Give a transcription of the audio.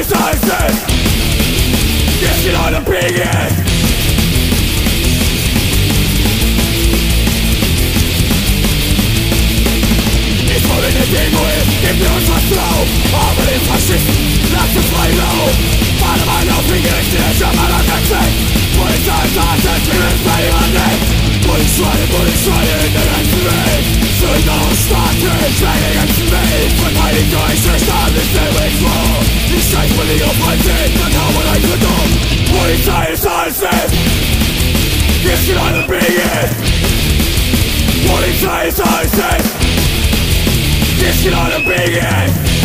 ist alles. Jetzt geht alle Biegen. In der Demo ist, geben wir uns was drauf. Aber den Faschisten lassen frei Lauf. Alle Mann auf die Gerichte, der Schaman hat Respekt. Polizei sagt, es gibt bei jemandem. Bullenschweine in der ganzen Welt. Söldner und Staaten, Schweine der ganzen Welt. Verteidigt euch, der Staat ist der Rechtsmord. Die Scheißpolitik auf Freizeit, dann haben wir euch verdammt. Polizei ist alles weg. Jetzt geht alle Biegen. Polizei ist alles weg. Jetzt geht alle Biegen.